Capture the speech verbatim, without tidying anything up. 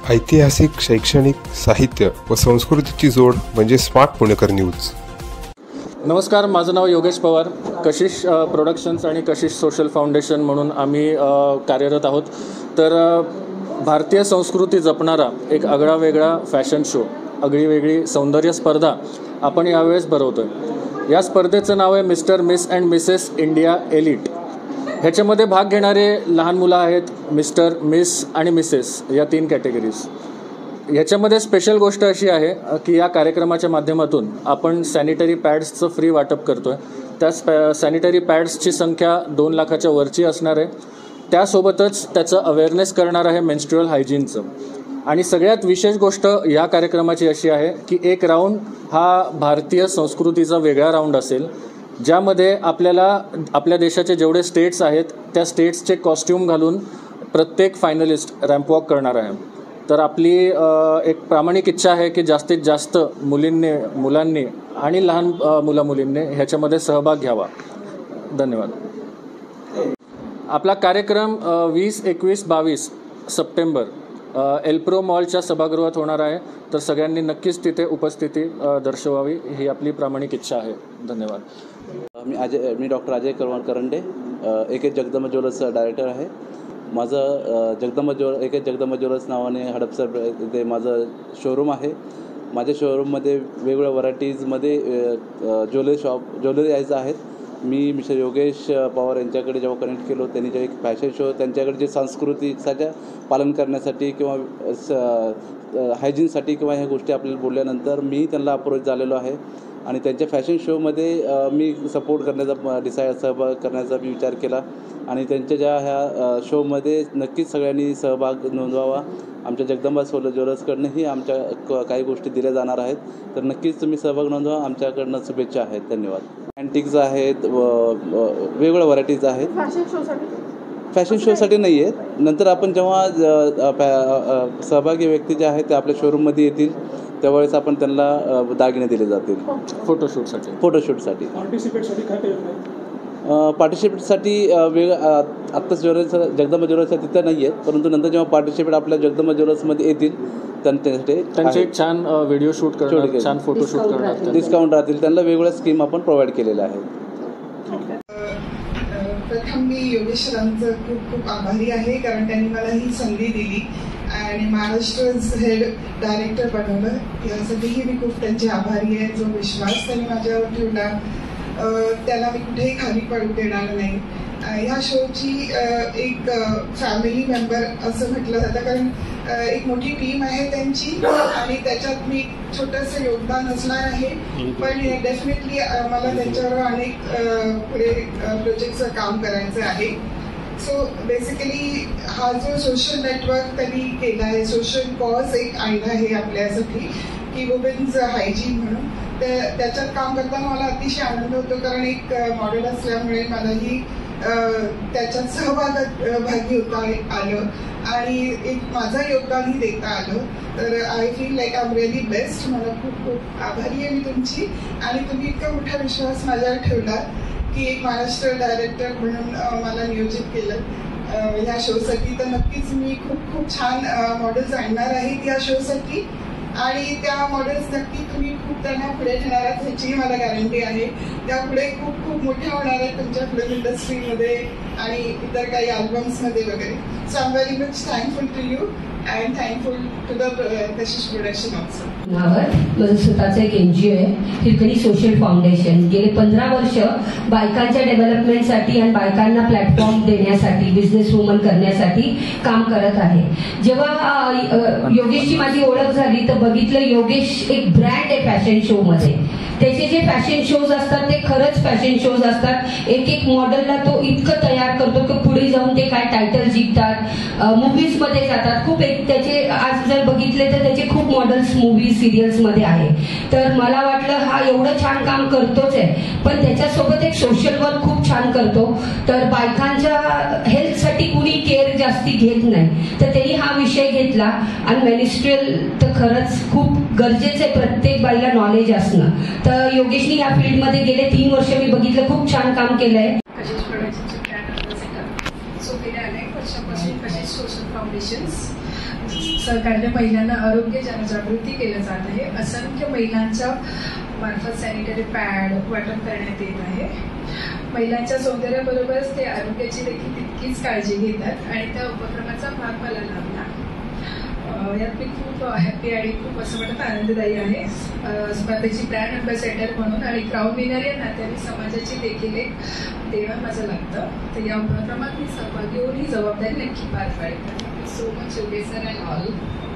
ऐतिहासिक, शैक्षणिक, साहित्य व संस्कृतीची जोड म्हणजे स्मार्ट पुणेकर न्यूज. नमस्कार, माझं नाव योगेश पवार. कशिश प्रोडक्शन्स आणि कशिश सोशल फाउंडेशन म्हणून आम्ही कार्यरत आहोत. तर भारतीय संस्कृती जपणारा एक आगळा वेगळा फॅशन शो, आगळी वेगळी सौंदर्य स्पर्धा आपण यावेळेस भरवतो आहे. या स्पर्धेचं नाव आहे mister miss and Mrs India elite. ह्याच्यामध्ये भाग घेणारे लहान मुलं आहेत, मिस्टर, मिस आणि मिसेस या तीन कॅटेगरीज. ह्याच्यामध्ये स्पेशल गोष्ट अशी आहे की या कार्यक्रमाच्या माध्यमातून आपण सॅनिटरी पॅड्सचं फ्री वाटप करतो आहे. त्या स्पॅ सॅनिटरी पॅड्सची संख्या दोन लाखाच्या वरची असणार आहे. त्यासोबतच त्याचं अवेअरनेस करणार आहे मेन्स्ट्रुअल हायजीनचं. आणि सगळ्यात विशेष गोष्ट या कार्यक्रमाची अशी आहे की एक राऊंड हा भारतीय संस्कृतीचा वेगळा राऊंड असेल, ज्यामध्ये आपल्याला आपल्या देशाचे जेवढे स्टेट्स आहेत त्या स्टेट्सचे कॉस्ट्यूम घालून प्रत्येक फायनलिस्ट रॅम्प वॉक करणार आहे. तर आपली एक प्रामाणिक इच्छा आहे की जास्तीत जास्त मुलींनी, मुलांनी आणि लहान मुला मुलींनी ह्याच्यामध्ये सहभाग घ्यावा. धन्यवाद. आपला कार्यक्रम वीस एकवीस बावीस सप्टेंबर एल्प्रो मॉलच्या सभागृहात होणार आहे. तर सगळ्यांनी नक्कीच तिथे उपस्थिती दर्शवावी ही आपली प्रामाणिक इच्छा आहे. धन्यवाद. मी अजय मी डॉक्टर अजय करंडे, एक एक जगदंबा ज्वेलर्स डायरेक्टर आहे. माझं जगदंबा ज्वेल एक एक जगदंबा ज्वेलर्स नावाने हडपसर इथे माझं शोरूम आहे. माझ्या शोरूममध्ये वेगवेगळ्या व्हरायटीजमध्ये ज्वेलरी शॉप ज्वेलरी यायचं आहेत. मी मिस्टर योगेश पवार यांच्याकडे जेव्हा कनेक्ट केलो, त्यांनी जे एक फॅशन शो त्यांच्याकडे जे संस्कृतीच्या पालन करण्यासाठी किंवा हायजीनसाठी किंवा ह्या गोष्टी आपल्याला बोलल्यानंतर मी त्यांना अप्रोच झालेलो आहे. आणि त्यांच्या फॅशन शोमध्ये मी सपोर्ट करण्याचा डिसाईड सहभाग करण्याचा मी विचार केला. आणि त्यांच्या ज्या ह्या शोमध्ये नक्कीच सगळ्यांनी सहभाग नोंदवावा. आमच्या जगदंबा सोलर ज्वेलर्सकडनंही आमच्या काही गोष्टी दिल्या जाणार आहेत. तर नक्कीच तुम्ही सहभाग नोंदवा. आमच्याकडनं शुभेच्छा आहेत. धन्यवाद. अँटिक्स आहेत, वेगवेगळ्या व्हरायटीज आहेत. फॅशन शोसाठी फॅशन शोसाठी नाही आहेत. नंतर आपण जेव्हा सहभागी व्यक्ती जे आहेत ते आपल्या शोरूममध्ये येतील त्यावेळेस आपण त्यांना दागिने दिले जातील. फोटोशूटसाठी फोटोशूटसाठी पार्टिसिपेटसाठी वेग आत्ताच ज्वेलर्स जगदंबा ज्वेलर्सच्या तिथं नाही आहेत, परंतु नंतर जेव्हा पार्टिसिपेट आपल्या जगदंबा ज्वेलर्समध्ये येतील त्यांच्यासाठी त्यांचे एक छान व्हिडिओ शूट करणार, छान फोटोशूट करणार, डिस्काउंट राहतील. त्यांना वेगवेगळ्या स्कीम आपण प्रोव्हाइड केलेल्या आहेत. प्रथम मी योगेश सरांचं खूप खूप आभारी आहे, कारण त्यांनी मला ही संधी दिली आणि महाराष्ट्रच हेड डायरेक्टर बनवलं. यासाठीही मी खूप त्यांचे आभारी आहे. जो विश्वास त्यांनी माझ्यावर ठेवला त्याला मी कुठेही खाली पडू देणार नाही. ह्या शोची एक फॅमिली मेंबर असं म्हटलं जातं, कारण एक मोठी टीम आहे त्यांची आणि त्याच्यात मी छोटंसं योगदान असणार आहे. पण डेफिनेटली मला त्यांच्यावर अनेक पुढे प्रोजेक्टचं काम करायचं आहे. सो बेसिकली हा जो सोशल नेटवर्क त्यांनी केला आहे, सोशल कॉज एक आणला आहे आपल्यासाठी की वुमेन्स हायजीन म्हणून, त्याच्यात काम करताना मला अतिशय आनंद होतो. कारण एक मॉडेल असल्यामुळे मलाही त्याच्यात सहभागात भागी होता आलं आणि एक माझं योगदानही देता आलं. तर I feel like I am really best. मला खूप खूप आभारी आहे मी तुमची. आणि तुम्ही इतका मोठा विश्वास माझ्यावर ठेवला की एक महाराष्ट्र डायरेक्टर म्हणून मला नियोजित केलं ह्या शोसाठी. तर नक्कीच मी खूप खूप छान मॉडेल्स आणणार आहेत या शोसाठी आणि त्या मॉडेल्स नक्की तुम्ही खूप त्यांना पुढे ठेवणार आहात ह्याचीही मला गॅरंटी आहे. त्या पुढे खूप खूप मोठ्या होणार आहेत तुमच्या फिल्म इंडस्ट्रीमध्ये आणि इतर काही अल्बम्समध्ये वगैरे. So I am very much thankful to you and thankful to the Kashish production also. माझं स्वतःचं एक एनजीओ आहे, हिरकणी सोशल फाउंडेशन. गेले पंधरा वर्ष बायकांच्या डेव्हलपमेंटसाठी आणि बायकांना प्लॅटफॉर्म देण्यासाठी, बिझनेस वुमन करण्यासाठी काम करत आहे. जेव्हा योगेशची माझी ओळख झाली तर बघितलं योगेश एक ब्रँड आहे फॅशन शो मध्ये. त्याचे जे फॅशन शोज असतात ते खरंच फॅशन शोज असतात. एक एक मॉडेलला तो इतकं तयार करतो की पुढे जाऊन ते काय टायटल जिंकतात, मुव्हीज मध्ये जातात. खूप एक त्याचे आज जर बघितले तर त्याचे खूप मॉडेल्स मूव्ही सिरियल्स मध्ये आहे. तर मला वाटलं हा एवढं छान काम करतोच आहे, पण त्याच्यासोबत एक सोशल वर्क खूप छान करतो. तर बायकांच्या हेल्थसाठी कुणी केअर जास्ती घेत नाही, तर त्यांनी हा विषय घेतला. आणि मेनिस्ट्रुअल तर खरंच खूप गरजेचं आहे, प्रत्येक बाईला नॉलेज असणं. तर योगेशनी या फील्डमध्ये गेले तीन वर्ष मी बघितलं खूप छान काम केलंय. कशिश प्रोडक्शनचे ब्रँड अँबॅसेडर. सो गेल्या अनेक वर्षापासून कशिश सोशल फाउंडेशन्स सहकार्य महिलांना आरोग्य जनजागृती केलं जात आहे. असंख्य महिलांच्या मार्फत सॅनिटरी पॅड वाटप करण्यात येत आहे. महिलांच्या सौंदर्याबरोबरच ते आरोग्याची देखील तितकीच काळजी घेतात आणि त्या उपक्रमाचा भाग मला लाभला. यात मी खूप हॅपी आणि खूप असं म्हणत आनंददायी आहे. स्पर्धेची ब्रँड अँबॅसेडर म्हणून आणि क्राऊन विनर या नात्याने समाजाची देखील एक देणं माझं लागतं. तर या उपक्रमात मी सहभागी होऊन ही जबाबदारी नक्की पार पाडेल. So much Yogesh sir and all.